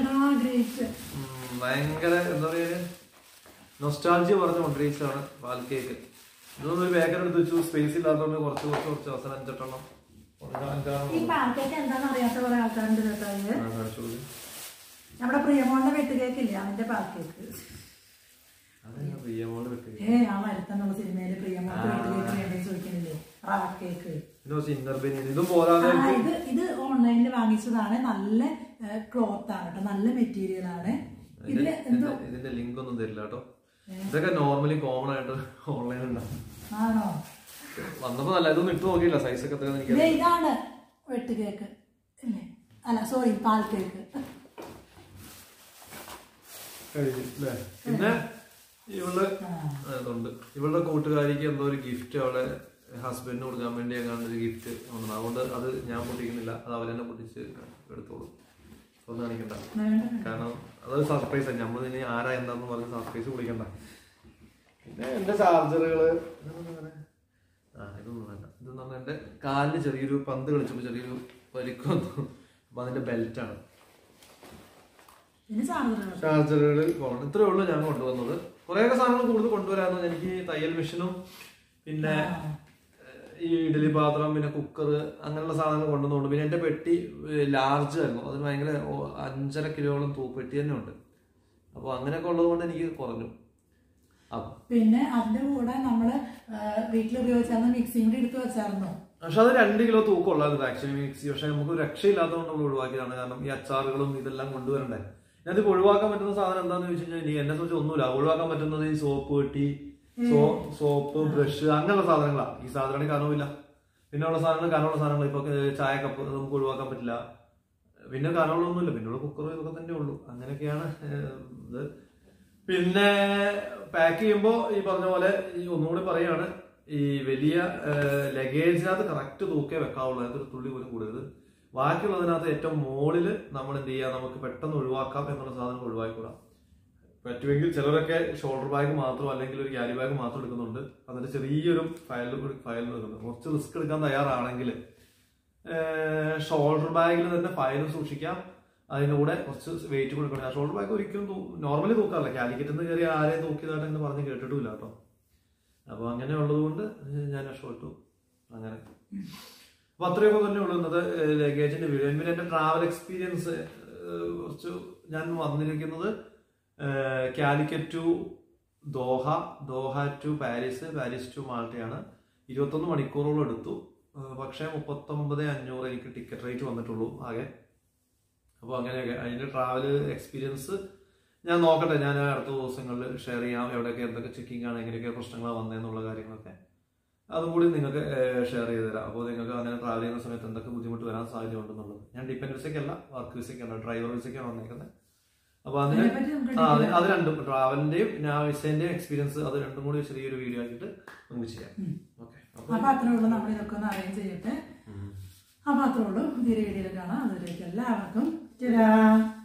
ഭയങ്കര എന്താ പറയാ നൊസ്റ്റാൾജിയ പറഞ്ഞ കൊണ്ടിരിച്ചാണ് പാൽ കേക്ക്. ഇതൊന്നും ഒരു ബേക്കറി എടുത്ത് വെച്ചു, സ്പേസ് ഇല്ലാത്തതുകൊണ്ട് കുറച്ച് കുറച്ച് കുറച്ച് അവസാനം അഞ്ചെട്ടെണ്ണം നമ്മുടെ പ്രിയമോളുടെ വെട്ട് കേക്കില്ലേ അതിന്റെ പാൽ കേക്ക്. ഏ ആ വരുത്തുന്നുള്ള സിനിമയില് പ്രിയമോളുടെ വെട്ട് കേക്ക് വേണ്ടി ചോദിക്കുന്നില്ലേ റവ കേക്ക്. ഇത് ഇത് ഓൺലൈനിൽ വാങ്ങിച്ചതാണ്. നല്ല ക്ലോത്ത് ആണ് കേട്ടോ, നല്ല മെറ്റീരിയൽ ആണ്. ഇതില് എന്തോ ഇതിന്റെ ലിങ്ക് ഒന്നും തരില്ല കേട്ടോ. ഇതൊക്കെ നോർമലി കോമൺ ആയിട്ട് ഓൺലൈൻ ഉണ്ടാവും. ആണോ? വന്നപ്പോ നല്ല ഇതൊന്നും ഇട്ട് നോക്കിയില്ല സൈസ് ഒക്കെ. ഇതാണ് വെട്ട് കേക്ക് അല്ല സോറി പാൽ കേക്ക്. പിന്നെ ഇവള് അതുണ്ട് ഇവളുടെ കൂട്ടുകാരിക്ക് എന്തോ ഒരു ഗിഫ്റ്റ് അവളെ ഹസ്ബൻഡിന് കൊടുക്കാൻ വേണ്ടി എങ്ങാണ്ട് ഒരു ഗിഫ്റ്റ് വന്നത്. അതുകൊണ്ട് അത് ഞാൻ പൊട്ടിക്കുന്നില്ല, അത് അവരെന്നെ പൊട്ടിച്ച് എടുത്തോളൂ. ഒന്നും കാണിക്കണ്ട, കാരണം അതൊരു സർപ്രൈസ് ആണ്. നമ്മൾ ഇനി ആരാ എന്താന്ന് പറഞ്ഞ് സർപ്രൈസ് വിളിക്കണ്ട. പിന്നെ എന്റെ ചാർജറുകള് ആ ഇതൊന്നും വേണ്ട. ഇതെന്ന് പറഞ്ഞാൽ എന്റെ കാലിന് ചെറിയൊരു പന്ത് കളിച്ചപ്പോ ചെറിയൊരു പരിക്ക് വന്നു. അപ്പൊ അതിന്റെ ബെൽറ്റാണ്. ചാർജറുകൾ പോകണം. ഇത്രയേ ഉള്ളൂ ഞാൻ കൊണ്ടുവന്നത്. കുറേയൊക്കെ സാധനങ്ങൾ കൂടുതൽ കൊണ്ടുവരാമെന്ന്. എനിക്ക് തയ്യൽ മെഷീനും പിന്നെ ഈ ഇഡലി പാത്രം പിന്നെ കുക്കർ അങ്ങനെയുള്ള സാധനങ്ങൾ കൊണ്ടുവന്നുകൊണ്ട്. പിന്നെ എന്റെ പെട്ടി ലാർജ് ആയിരുന്നു, അതിന് ഭയങ്കര അഞ്ചര കിലോളം തൂ പെട്ടി തന്നെ ഉണ്ട്. അപ്പൊ അങ്ങനെയൊക്കെ ഉള്ളത് കൊണ്ട് എനിക്ക് കുറഞ്ഞു. പിന്നെ അതിന്റെ കൂടെ നമ്മള് വീട്ടിൽ ഉപയോഗിച്ചാൽ മിക്സിയും കൂടി എടുത്ത് വെച്ചായിരുന്നു. പക്ഷെ അത് രണ്ട് കിലോ തൂക്കം ഉള്ളായിരുന്നു ആക്ച്വലി മിക്സി. പക്ഷെ നമുക്ക് രക്ഷയില്ലാത്തതുകൊണ്ട് നമ്മൾ ഒഴിവാക്കിയതാണ്. കാരണം ഈ അച്ചാറുകളും ഇതെല്ലാം കൊണ്ടുവരണ്ടേ. ഞാനിത് ഒഴിവാക്കാൻ പറ്റുന്ന സാധനം എന്താന്ന് ചോദിച്ചു കഴിഞ്ഞാൽ എനിക്ക് എന്നെ സംബന്ധിച്ച് ഒന്നുമില്ല. ഒഴിവാക്കാൻ പറ്റുന്നത് ഈ സോപ്പ് പെട്ടി, സോ സോപ്പ് ബ്രഷ് അങ്ങനെയുള്ള സാധനങ്ങളാണ്. ഈ സാധനങ്ങൾ കനവില്ല. പിന്നെ ഉള്ള സാധനങ്ങൾ കനമുള്ള സാധനങ്ങൾ ഇപ്പൊ ചായ കപ്പ് നമുക്ക് ഒഴിവാക്കാൻ പറ്റില്ല. പിന്നെ കനമുള്ളൊന്നുമില്ല. പിന്നെയുള്ള കുക്കറും ഇതൊക്കെ തന്നെ ഉള്ളൂ. അങ്ങനെയൊക്കെയാണ് ഇത്. പിന്നെ പാക്ക് ചെയ്യുമ്പോൾ ഈ പറഞ്ഞ പോലെ ഈ ഒന്നുകൂടി പറയാണ്, ഈ വലിയ ലഗേജിനകത്ത് കറക്റ്റ് തൂക്കേ വെക്കാവുള്ളൂ. അതിനകത്ത് ഒരു തുള്ളി പോലും കൂടരുത്. ബാക്കിയുള്ളതിനകത്ത് ഏറ്റവും മുകളിൽ നമ്മൾ എന്ത് ചെയ്യുക, നമുക്ക് പെട്ടെന്ന് ഒഴിവാക്കാം എന്നുള്ള സാധനം ഒഴിവാക്കിക്കൂടാം. പറ്റുമെങ്കിൽ ചിലരൊക്കെ ഷോൾഡർ ബാഗ് മാത്രം അല്ലെങ്കിൽ ഒരു ക്യാരി ബാഗ് മാത്രം എടുക്കുന്നുണ്ട്. അതിന്റെ ചെറിയൊരു ഫയൽ ഫയൽ എടുക്കുന്നുണ്ട്. കുറച്ച് റിസ്ക് എടുക്കാൻ തയ്യാറാണെങ്കിൽ ഷോൾഡർ ബാഗിൽ തന്നെ ഫയലും സൂക്ഷിക്കാം. അതിന്റെ കൂടെ കുറച്ച് വെയിറ്റ് കൊടുക്കണം. ആ ഷോൾഡർ ബാഗ് ഒരിക്കലും നോർമലി തൂക്കാറില്ല. കാലിക്കറ്റിൽ നിന്ന് കയറി ആരെയും തൂക്കിയതായിട്ട് എന്ന് പറഞ്ഞ് കേട്ടിട്ടില്ല കേട്ടോ. അപ്പൊ അങ്ങനെ ഉള്ളത് കൊണ്ട് ഞാൻ രക്ഷപ്പെട്ടു. അങ്ങനെ അപ്പൊ അത്രയൊക്കെ തന്നെ ഉള്ളൂ ഇന്നത്തെ ലഗേജിന്റെ വീഡിയോ. പിന്നെ എന്റെ ട്രാവൽ എക്സ്പീരിയൻസ് കുറച്ച് ഞാൻ വന്നിരിക്കുന്നത് Calicut to Doha, Doha to Paris, Paris to മാൾട്ടയാണ്. ഇരുപത്തൊന്ന് മണിക്കൂറോളം എടുത്തു. പക്ഷെ മുപ്പത്തൊമ്പത് അഞ്ഞൂറ് എനിക്ക് ടിക്കറ്റ് റേറ്റ് വന്നിട്ടുള്ളൂ ആകെ. അപ്പോൾ അങ്ങനെയൊക്കെ അതിൻ്റെ ട്രാവൽ എക്സ്പീരിയൻസ് ഞാൻ നോക്കട്ടെ. ഞാൻ അടുത്ത ദിവസങ്ങളിൽ ഷെയർ ചെയ്യാം. എവിടെയൊക്കെ എന്തൊക്കെ ചെക്കിംഗ് ആണ്, എങ്ങനെയൊക്കെ പ്രശ്നങ്ങളാണ് വന്നതെന്നുള്ള കാര്യങ്ങളൊക്കെ അതും കൂടി നിങ്ങൾക്ക് ഷെയർ ചെയ്ത് തരാം. അപ്പോൾ നിങ്ങൾക്ക് അങ്ങനെ ട്രാവൽ ചെയ്യുന്ന സമയത്ത് എന്തൊക്കെ ബുദ്ധിമുട്ട് വരാൻ സാധ്യത ഉണ്ടെന്നുള്ളത്. ഞാൻ ഡിപ്പെൻഡ് വിസയ്ക്കല്ല, വർക്ക് വിസയ്ക്കല്ല, ഡ്രൈവർ വിസയ്ക്കാണ് വന്നേക്കുന്നത്. അപ്പോൾ അതിന് ആ അത് രണ്ടും ട്രാവലിന്റെയും ഞാൻ വിസേന്റെയും എക്സ്പീരിയൻസ് അത് രണ്ടും കൂടി ചെറിയൊരു വീഡിയോ ആക്കിയിട്ട് നമുക്ക് ചെയ്യാം. ഓക്കെ, അപ്പൊ അത്രേ ഉള്ളൂ. നമ്മൾ ഇതൊക്കെ ഒന്ന് അറേഞ്ച് ചെയ്യട്ടെ. അപ്പൊ അത്രേ ഉള്ളൂ. പുതിയൊരു വീഡിയോയിൽ കാണാം. അതിലേക്ക് എല്ലാവർക്കും